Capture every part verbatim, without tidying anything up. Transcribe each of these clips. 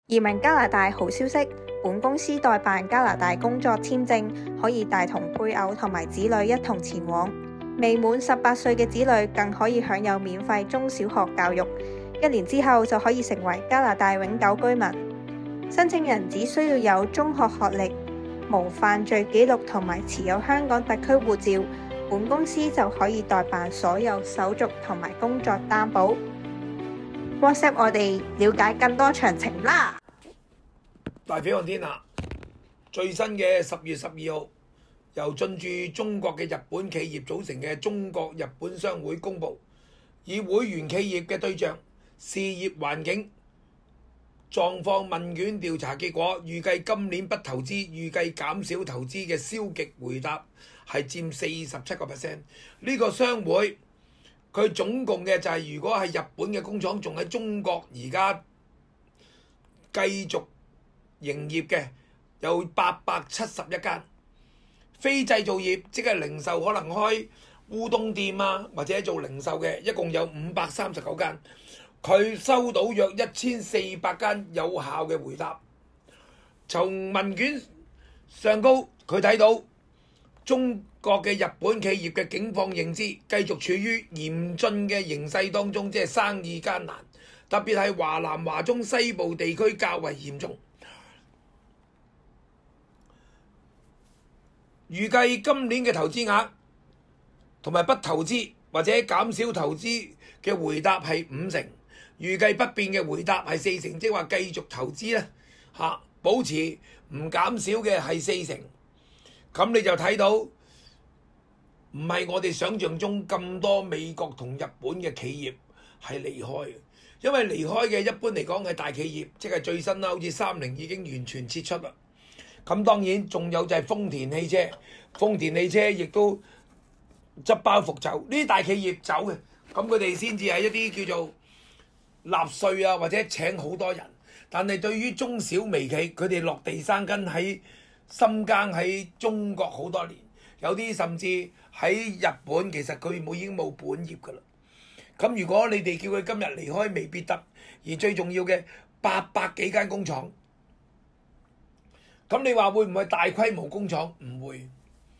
移民加拿大好消息，本公司代辦加拿大工作簽證，可以帶同配偶同埋子女一同前往。未滿十八歲嘅子女更可以享有免費中小學教育，一年之後就可以成為加拿大永久居民。申請人只需要有中學學歷、無犯罪記錄同埋持有香港特區護照，本公司就可以代辦所有手續同埋工作擔保。WhatsApp 我哋了解更多詳情啦！ 大飛看天下最新嘅十月十二號，由進駐中國嘅日本企業組成嘅中國日本商會公佈，以會員企業嘅對象、事業環境狀況問卷調查結果，預計今年不投資、預計減少投資嘅消極回答係佔四十七個 percent。呢個商會佢總共嘅就係，如果係日本嘅工廠仲喺中國而家繼續營業嘅，有八百七十一間。非製造業即係零售，可能開烏冬店啊或者做零售嘅，一共有五百三十九間。佢收到約一千四百間有效嘅回答。從問卷上高，佢睇到中國嘅日本企業嘅境況認知繼續處於嚴峻嘅形勢當中，即係生意艱難，特別係華南、華中、西部地區較為嚴重。預計今年嘅投資額同埋不投資或者減少投資嘅回答係五成，預計不變嘅回答係四成，即係話繼續投資咧嚇，保持唔減少嘅係四成。咁你就睇到唔係我哋想象中咁多美國同日本嘅企業係離開嘅，因為離開嘅一般嚟講係大企業，即係最新啦，好似三菱已經完全撤出啦。咁當然仲有就係豐田汽車，豐田汽車亦都執包袱走，呢啲大企業走嘅，咁佢哋先至係一啲叫做納稅啊，或者請好多人。但係對於中小微企，佢哋落地生根喺深耕喺中國好多年，有啲甚至喺日本，其實佢冇已經冇本業㗎啦。咁如果你哋叫佢今日離開，未必得。而最重要嘅八百幾間工廠。咁你話會唔會大規模工廠？唔會。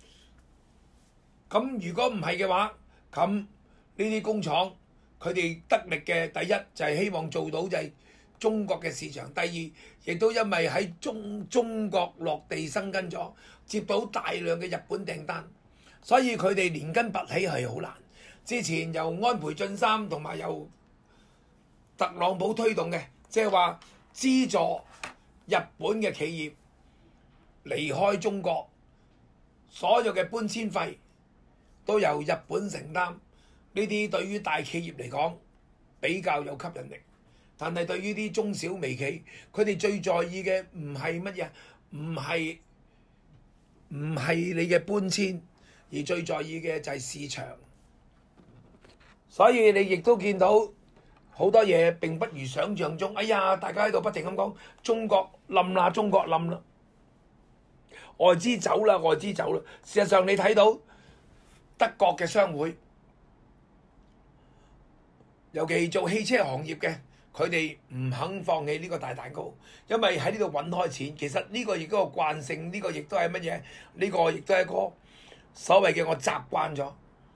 咁如果唔係嘅話，咁呢啲工廠佢哋得力嘅第一就係希望做到就係中國嘅市場，第二亦都因為喺中中國落地生根咗，接到大量嘅日本訂單，所以佢哋連根拔起係好難。之前由安倍晉三同埋由特朗普推動嘅，即係話資助日本嘅企業離開中國，所有嘅搬遷費都由日本承擔。呢啲對於大企業嚟講比較有吸引力，但係對於啲中小微企，佢哋最在意嘅唔係乜嘢，唔係唔係你嘅搬遷，而最在意嘅就係市場。所以你亦都見到好多嘢並不如想象中。哎呀，大家喺度不停咁講中國冧啦，中國冧啦。外資走啦，外資走啦。事實上你睇到德國嘅商會，尤其做汽車行業嘅，佢哋唔肯放棄呢個大蛋糕，因為喺呢度揾開錢。其實呢個亦都係慣性，呢個亦都係乜嘢？呢個亦都係一個所謂嘅我習慣咗。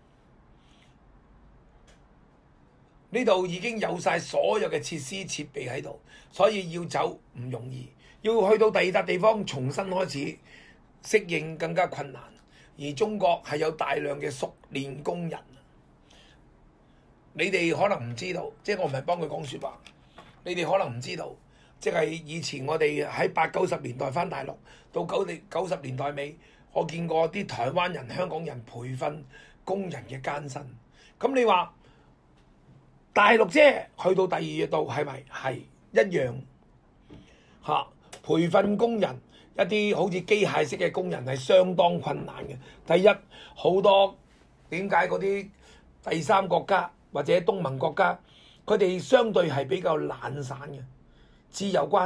呢度已經有晒所有嘅設施設備喺度，所以要走唔容易，要去到第二笪地方重新開始適應更加困難。而中國係有大量嘅熟練工人，你哋可能唔知道，即係我唔係幫佢講説話，你哋可能唔知道，即係以前我哋喺八九十年代返大陸，到九零九十年代尾，我見過啲台灣人、香港人培訓工人嘅艱辛。咁你話大陸啫，去到第二度係咪係一樣嚇、啊？培訓工人一啲好似機械式嘅工人係相當困難嘅。第一，好多點解嗰啲第三國家或者東盟國家，佢哋相對係比較懶散嘅，自由關。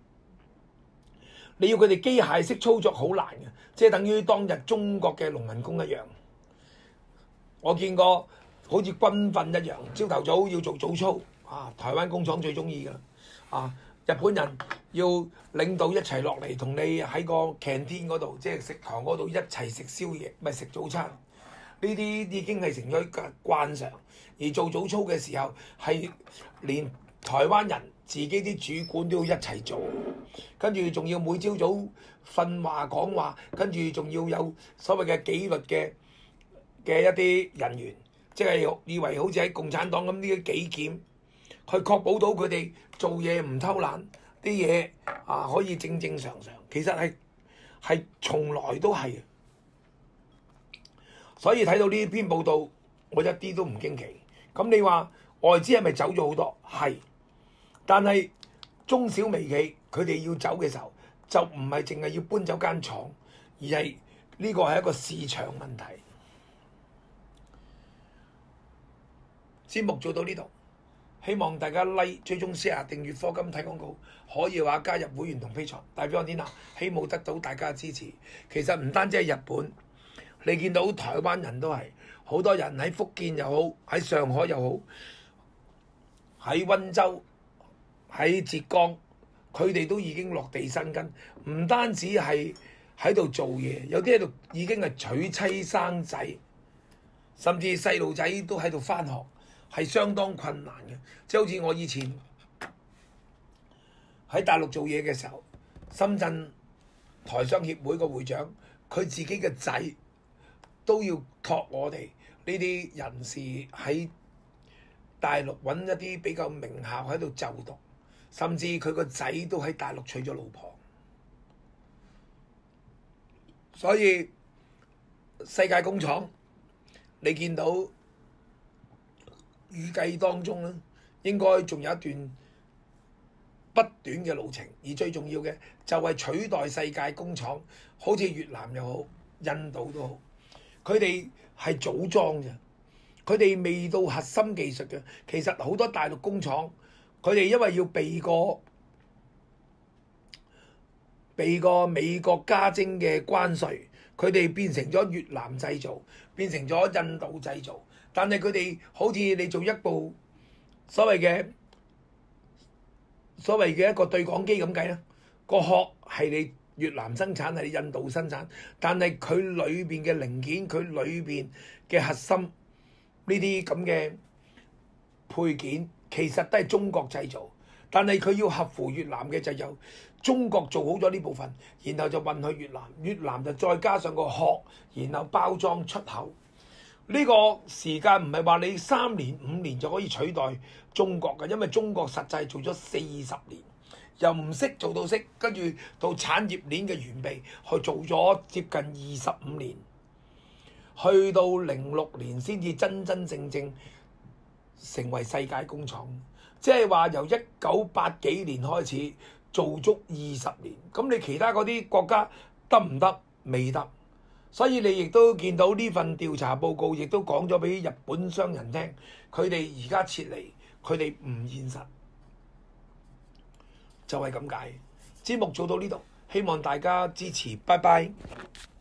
你要佢哋機械式操作好難嘅，即係等於當日中國嘅農民工一樣。我見過。好似軍訓一樣，朝頭早要做早操啊！台灣工廠最中意㗎啦啊！日本人要領導一齊落嚟同你喺個 canteen 嗰度，即係食堂嗰度一齊食宵夜，咪食早餐。呢啲已經係成咗一個慣常。而做早操嘅時候，係連台灣人自己啲主管都要一齊做，跟住仲要每朝早訓話講話，跟住仲要有所謂嘅紀律嘅嘅一啲人員，即係以為好似喺共產黨咁呢啲紀檢，去確保到佢哋做嘢唔偷懶，啲嘢啊可以正正常常。其實係係從來都係，所以睇到呢篇報道，我一啲都唔驚奇。咁你話外資係咪走咗好多？係，但係中小微企佢哋要走嘅時候，就唔係淨係要搬走間廠，而係呢個係一個市場問題。節目做到呢度，希望大家 like、追蹤、share、訂閱、課金睇廣告，可以話加入會員同 Patreon。代表我天啊，希望得到大家嘅支持。其實唔單止係日本，你見到台灣人都係。好多人喺福建又好，喺上海又好，喺溫州、喺浙江，佢哋都已經落地生根。唔單止係喺度做嘢，有啲喺度已經係娶妻生仔，甚至細路仔都喺度返學，係相當困難嘅。即係好似我以前喺大陸做嘢嘅時候，深圳台商協會個會長，佢自己嘅仔都要託我哋呢啲人士喺大陸揾一啲比較名校喺度就讀，甚至佢個仔都喺大陸娶咗老婆。所以世界工廠你見到預計當中咧，應該仲有一段不短嘅路程，而最重要嘅就係取代世界工廠，好似越南又好，印度都好。佢哋係組裝嘅，佢哋未到核心技術嘅。其實好多大陸工廠，佢哋因為要避過避過美國加徵嘅關稅，佢哋變成咗越南製造，變成咗印度製造。但係佢哋好似你做一部所謂嘅所謂嘅一個對講機咁計啦，個殼係你越南生產，係印度生產，但係佢裏邊嘅零件，佢裏邊嘅核心呢啲咁嘅配件，其實都係中國製造，但係佢要合乎越南嘅就由中國做好咗呢部分，然後就運去越南，越南就再加上個殼，然後包裝出口。呢個時間唔係話你三年五年就可以取代中國嘅，因為中國實際做咗四十年。又唔識做到識，跟住到產業鏈嘅完備，去做咗接近二十五年，去到零六年先至真真正正成為世界工廠。即係話由一九八幾年開始做足二十年，咁你其他嗰啲國家得唔得？未得。所以你亦都見到呢份調查報告，亦都講咗俾日本商人聽，佢哋而家撤離，佢哋唔現實。就係咁解，節目做到呢度，希望大家支持，拜拜。